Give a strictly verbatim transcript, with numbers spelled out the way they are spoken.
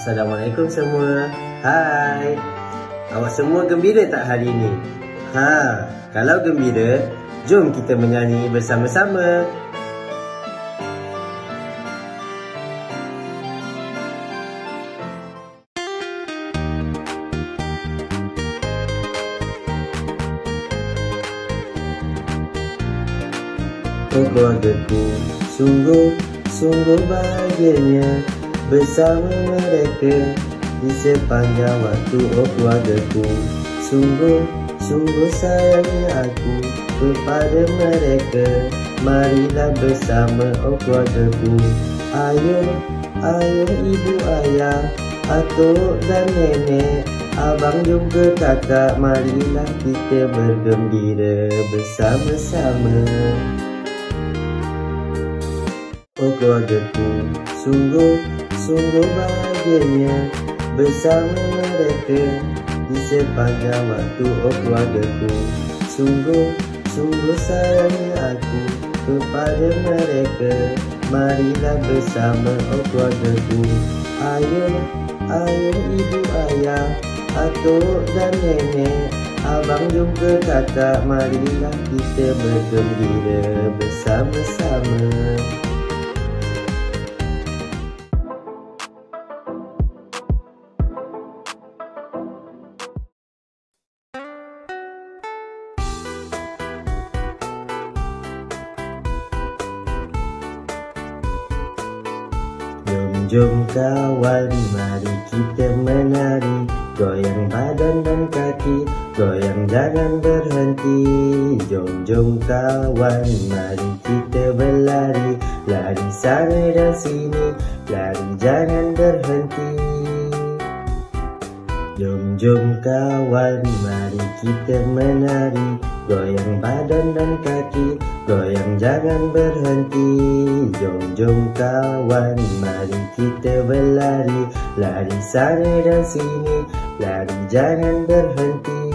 Assalamualaikum semua. Hai. Awak semua gembira tak hari ini? Ha, kalau gembira, jom kita menyanyi bersama-sama. Oh keluargaku, sungguh-sungguh bahagianya bersama mereka di sepanjang waktu. Oh keluargaku, sungguh-sungguh sayangnya aku kepada mereka. Marilah bersama oh keluargaku. Ayah, ayah, ibu, ayah, atuk dan nenek, abang juga kakak, marilah kita bergembira bersama-sama. Oh keluargaku, sungguh-sungguh bahagianya bersama mereka di sepanjang waktu. Oh keluargaku, sungguh-sungguh sayangnya aku kepada mereka. Marilah bersama oh keluargaku. Ayah, ayah, ibu, ayah, atuk dan nenek, abang juga kakak, marilah kita bergembira bersama-sama. Jom kawan, mari kita menari, goyang badan dan kaki, goyang jangan berhenti. Jom jom kawan, mari kita berlari, lari sana dan sini, lari jangan berhenti. Jom jom kawan, mari kita menari, goyang badan dan kaki, goyang jangan berhenti. Jom jom kawan, mari kita berlari, lari sana dan sini, lari jangan berhenti.